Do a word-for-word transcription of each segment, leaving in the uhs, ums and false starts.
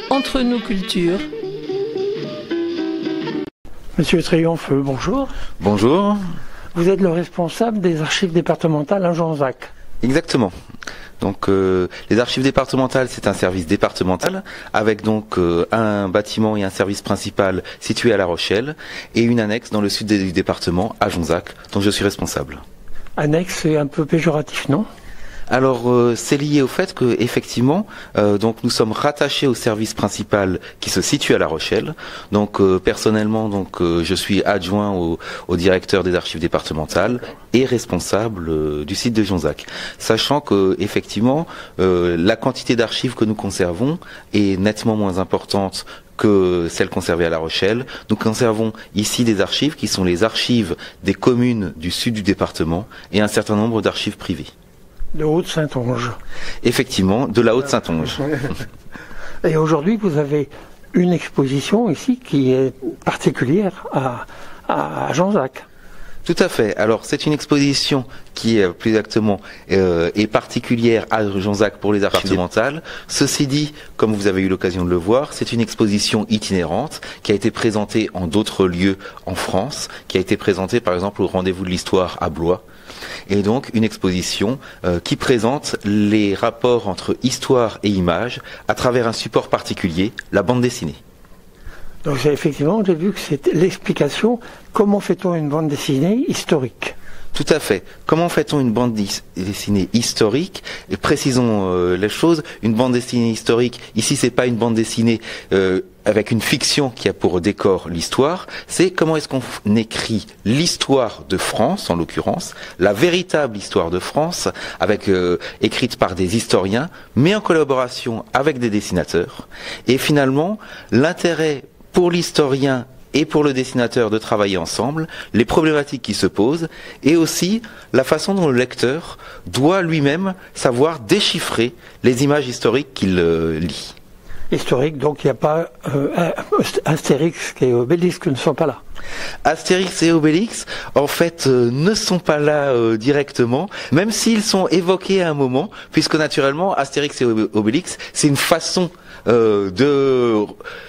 Entre nos cultures. Monsieur Triomphe, bonjour. Bonjour. Vous êtes le responsable des archives départementales à Jonzac. Exactement. Donc euh, les archives départementales, c'est un service départemental avec donc euh, un bâtiment et un service principal situé à La Rochelle et une annexe dans le sud du département à Jonzac, dont je suis responsable. Annexe, c'est un peu péjoratif, non ? Alors euh, c'est lié au fait que effectivement, euh, donc nous sommes rattachés au service principal qui se situe à La Rochelle. Donc euh, personnellement, donc euh, je suis adjoint au, au directeur des archives départementales et responsable euh, du site de Jonzac. Sachant que effectivement, euh, la quantité d'archives que nous conservons est nettement moins importante que celles conservées à La Rochelle. Nous conservons ici des archives qui sont les archives des communes du sud du département et un certain nombre d'archives privées. De Haute-Saintonge. Effectivement, de la Haute-Saintonge. Et aujourd'hui, vous avez une exposition ici qui est particulière à, à, à Jonzac. Tout à fait. Alors, c'est une exposition qui, euh, plus exactement, euh, est particulière à Jonzac pour les archives départementales. Ceci dit, comme vous avez eu l'occasion de le voir, c'est une exposition itinérante qui a été présentée en d'autres lieux en France, qui a été présentée, par exemple, au Rendez-vous de l'Histoire à Blois. Et donc une exposition euh, qui présente les rapports entre histoire et image à travers un support particulier, la bande dessinée. Donc effectivement, j'ai vu que c'était l'explication, comment fait-on une bande dessinée historique ? Tout à fait. Comment fait-on une bande dessinée historique ? Et précisons euh, les choses. Une bande dessinée historique, ici c'est pas une bande dessinée euh, avec une fiction qui a pour décor l'histoire. C'est comment est-ce qu'on écrit l'histoire de France, en l'occurrence, la véritable histoire de France, avec euh, écrite par des historiens, mais en collaboration avec des dessinateurs. Et finalement, l'intérêt pour l'historien et pour le dessinateur de travailler ensemble, les problématiques qui se posent, et aussi la façon dont le lecteur doit lui-même savoir déchiffrer les images historiques qu'il euh, lit. Historique, donc il n'y a pas euh, Astérix et Obélix qui ne sont pas là. Astérix et Obélix, en fait, euh, ne sont pas là euh, directement, même s'ils sont évoqués à un moment, puisque naturellement, Astérix et Obélix, c'est une façon euh, de...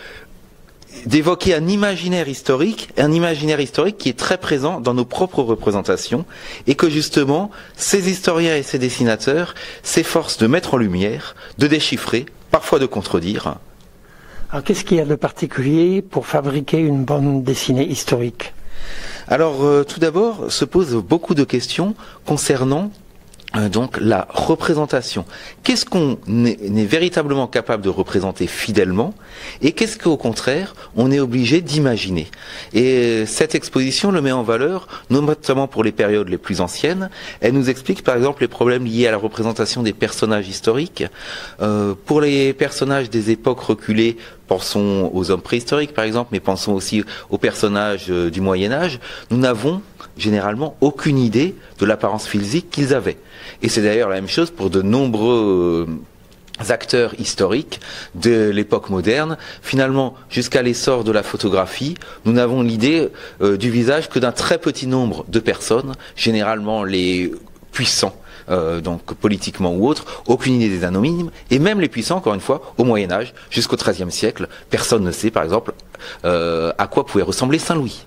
d'évoquer un imaginaire historique, un imaginaire historique qui est très présent dans nos propres représentations, et que justement, ces historiens et ces dessinateurs s'efforcent de mettre en lumière, de déchiffrer, parfois de contredire. Alors qu'est-ce qu'il y a de particulier pour fabriquer une bande dessinée historique ? Alors euh, tout d'abord, se posent beaucoup de questions concernant Euh, donc la représentation. Qu'est-ce qu'on est, est véritablement capable de représenter fidèlement et qu'est-ce qu'au contraire on est obligé d'imaginer. Et cette exposition le met en valeur, notamment pour les périodes les plus anciennes. Elle nous explique par exemple les problèmes liés à la représentation des personnages historiques. Euh, pour les personnages des époques reculées, pensons aux hommes préhistoriques par exemple, mais pensons aussi aux personnages euh, du Moyen-Âge, nous n'avons généralement aucune idée de l'apparence physique qu'ils avaient. Et c'est d'ailleurs la même chose pour de nombreux acteurs historiques de l'époque moderne. Finalement, jusqu'à l'essor de la photographie, nous n'avons l'idée euh, du visage que d'un très petit nombre de personnes, généralement les puissants, euh, donc politiquement ou autres, aucune idée des anonymes, et même les puissants, encore une fois, au Moyen-Âge, jusqu'au treizième siècle, personne ne sait, par exemple, euh, à quoi pouvait ressembler Saint-Louis.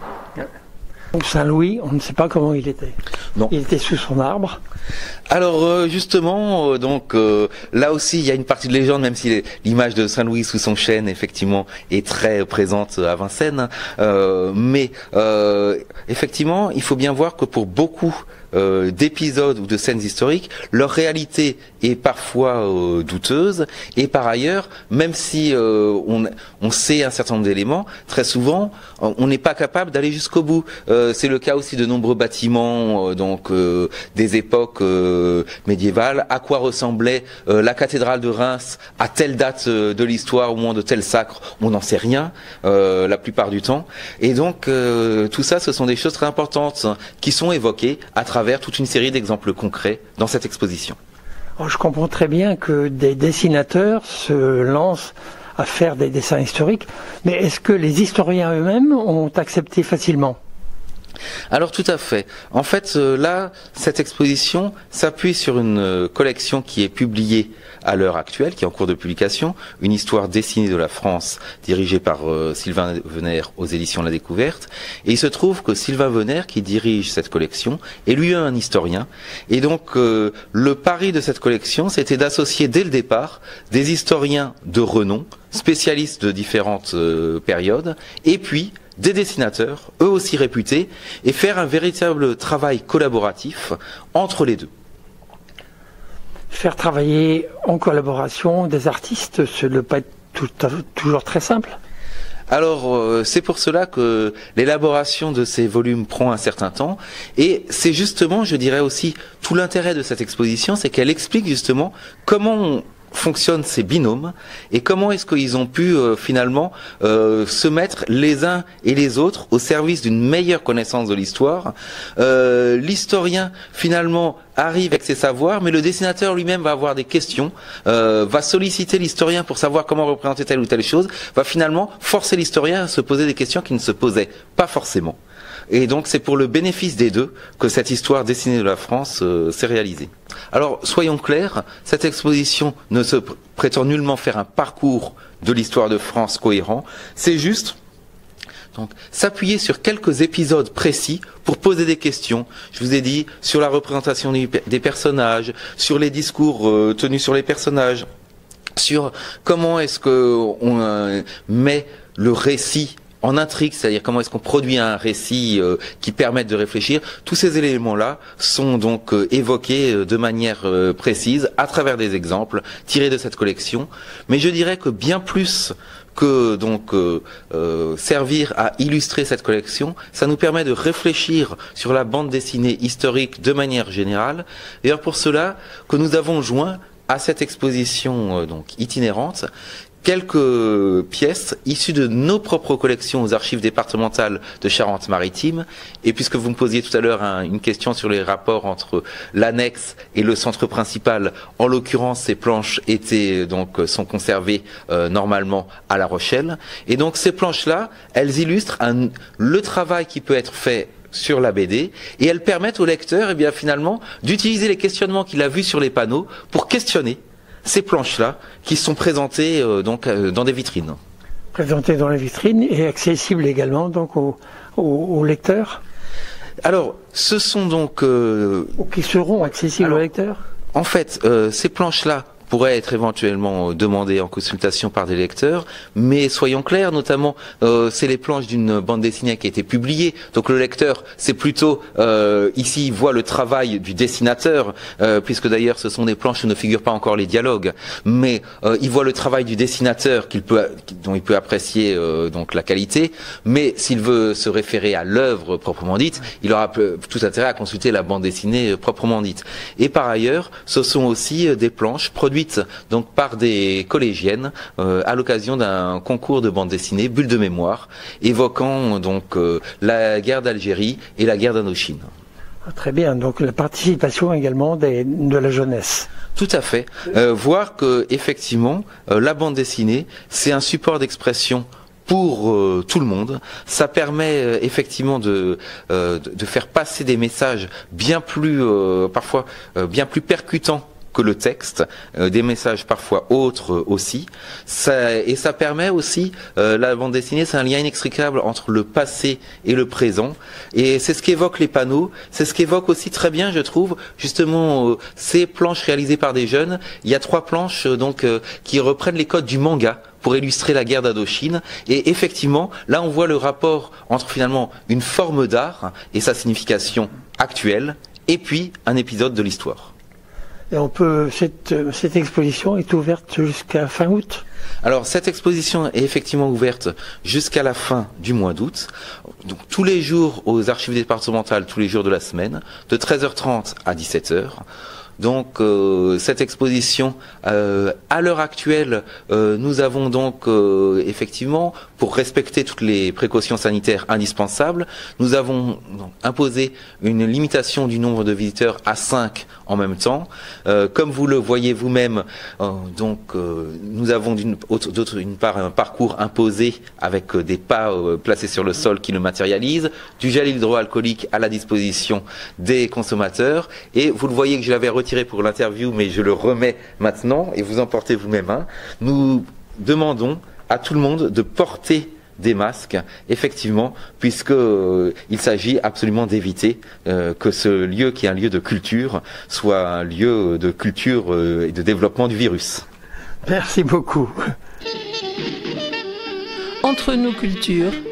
Saint-Louis, on ne sait pas comment il était. Non. Il était sous son arbre. Alors euh, justement, euh, donc euh, là aussi il y a une partie de légende, même si l'image de Saint-Louis sous son chêne effectivement est très présente à Vincennes, euh, mais euh, effectivement il faut bien voir que pour beaucoup euh, d'épisodes ou de scènes historiques, leur réalité est parfois euh, douteuse, et par ailleurs, même si euh, on, on sait un certain nombre d'éléments, très souvent on n'est pas capable d'aller jusqu'au bout. Euh, c'est le cas aussi de nombreux bâtiments euh, donc euh, des époques euh, médiévales. À quoi ressemblait euh, la cathédrale de Reims à telle date euh, de l'histoire, au moment de tel sacre, on n'en sait rien euh, la plupart du temps. Et donc euh, tout ça, ce sont des choses très importantes qui sont évoquées à travers toute une série d'exemples concrets dans cette exposition. Alors, je comprends très bien que des dessinateurs se lancent à faire des dessins historiques, mais est-ce que les historiens eux-mêmes ont accepté facilement ? Alors tout à fait. En fait, euh, là, cette exposition s'appuie sur une euh, collection qui est publiée à l'heure actuelle, qui est en cours de publication, une histoire dessinée de la France, dirigée par euh, Sylvain Venner aux éditions La Découverte. Et il se trouve que Sylvain Venner, qui dirige cette collection, est lui-même un historien. Et donc, euh, le pari de cette collection, c'était d'associer dès le départ des historiens de renom, spécialistes de différentes euh, périodes, et puis des dessinateurs, eux aussi réputés, et faire un véritable travail collaboratif entre les deux. Faire travailler en collaboration des artistes, ce ne doit pas être tout, toujours très simple. Alors, euh, c'est pour cela que l'élaboration de ces volumes prend un certain temps, et c'est justement, je dirais aussi, tout l'intérêt de cette exposition, c'est qu'elle explique justement comment on fonctionnent ces binômes et comment est-ce qu'ils ont pu euh, finalement euh, se mettre les uns et les autres au service d'une meilleure connaissance de l'histoire. Euh, l'historien finalement arrive avec ses savoirs, mais le dessinateur lui-même va avoir des questions, euh, va solliciter l'historien pour savoir comment représenter telle ou telle chose, va finalement forcer l'historien à se poser des questions qui ne se posaient pas forcément. Et donc c'est pour le bénéfice des deux que cette histoire dessinée de la France euh, s'est réalisée. Alors soyons clairs, cette exposition ne se prétend nullement faire un parcours de l'histoire de France cohérent, c'est juste donc s'appuyer sur quelques épisodes précis pour poser des questions. Je vous ai dit sur la représentation des personnages, sur les discours euh, tenus sur les personnages, sur comment est-ce qu'on euh, met le récit en intrigue, c'est-à-dire comment est-ce qu'on produit un récit euh, qui permette de réfléchir. Tous ces éléments-là sont donc euh, évoqués euh, de manière euh, précise à travers des exemples tirés de cette collection. Mais je dirais que bien plus que donc euh, euh, servir à illustrer cette collection, ça nous permet de réfléchir sur la bande dessinée historique de manière générale. D'ailleurs pour cela que nous avons joint à cette exposition euh, donc itinérante quelques pièces issues de nos propres collections aux archives départementales de Charente-Maritime. Et puisque vous me posiez tout à l'heure hein, une question sur les rapports entre l'annexe et le centre principal, en l'occurrence ces planches étaient donc sont conservées euh, normalement à La Rochelle. Et donc ces planches-là, elles illustrent un, le travail qui peut être fait sur la B D, et elles permettent au lecteur, eh bien finalement, d'utiliser les questionnements qu'il a vus sur les panneaux pour questionner ces planches-là qui sont présentées euh, donc euh, dans des vitrines. Présentées dans les vitrines et accessibles également donc aux, aux, aux lecteurs. Alors, ce sont donc euh, ou qui seront accessibles alors, aux lecteurs. En fait, euh, ces planches-là pourraient être éventuellement demandées en consultation par des lecteurs, mais soyons clairs, notamment euh, c'est les planches d'une bande dessinée qui a été publiée, donc le lecteur c'est plutôt euh, ici il voit le travail du dessinateur, euh, puisque d'ailleurs ce sont des planches où ne figurent pas encore les dialogues, mais euh, il voit le travail du dessinateur qu'il peut, dont il peut apprécier euh, donc la qualité, mais s'il veut se référer à l'œuvre proprement dite, il aura tout intérêt à consulter la bande dessinée proprement dite. Et par ailleurs, ce sont aussi des planches produites donc par des collégiennes euh, à l'occasion d'un concours de bande dessinée Bulle de mémoire évoquant donc euh, la guerre d'Algérie et la guerre d'Indochine. Très bien, donc la participation également des, de la jeunesse. Tout à fait. Euh, voir que effectivement euh, la bande dessinée c'est un support d'expression pour euh, tout le monde. Ça permet euh, effectivement de, euh, de faire passer des messages bien plus euh, parfois euh, bien plus percutants que le texte, euh, des messages parfois autres euh, aussi. Ça, et ça permet aussi, euh, la bande dessinée, c'est un lien inextricable entre le passé et le présent. Et c'est ce qu'évoquent les panneaux, c'est ce qu'évoque aussi très bien, je trouve, justement, euh, ces planches réalisées par des jeunes. Il y a trois planches euh, donc euh, qui reprennent les codes du manga pour illustrer la guerre d'Indochine. Et effectivement, là on voit le rapport entre finalement une forme d'art et sa signification actuelle, et puis un épisode de l'histoire. Et on peut, cette, cette exposition est ouverte jusqu'à fin août. Alors cette exposition est effectivement ouverte jusqu'à la fin du mois d'août, donc tous les jours aux archives départementales, tous les jours de la semaine, de treize heures trente à dix-sept heures. donc euh, cette exposition, euh, à l'heure actuelle, euh, nous avons donc euh, effectivement, pour respecter toutes les précautions sanitaires indispensables, nous avons donc, imposé une limitation du nombre de visiteurs à cinq en même temps. Euh, comme vous le voyez vous-même, euh, donc euh, nous avons d'une d'une part un parcours imposé avec euh, des pas euh, placés sur le sol qui le matérialisent, du gel hydroalcoolique à la disposition des consommateurs, et vous le voyez que je l'avais retiré pour l'interview, mais je le remets maintenant et vous en portez vous-même un. Nous demandons à tout le monde de porter des masques, effectivement, puisque euh, il s'agit absolument d'éviter euh, que ce lieu qui est un lieu de culture soit un lieu de culture euh, et de développement du virus. Merci beaucoup. Entre nous cultures,